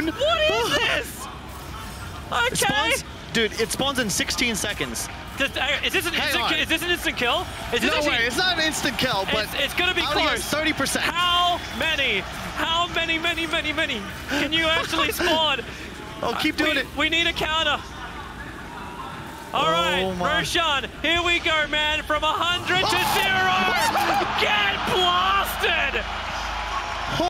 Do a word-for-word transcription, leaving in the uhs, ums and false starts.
soon. What is this? Okay. It spawns, dude, it spawns in sixteen seconds. Does, uh, is, this an instant, is this an instant kill? Is this no actually, way, it's not an instant kill, but it's, it's gonna be close. thirty percent. How many? How many, many, many, many can you actually spawn? Oh, keep doing we, it. We need a counter. All oh right, my. Roshan, here we go, man. From one hundred to zero. Get blasted!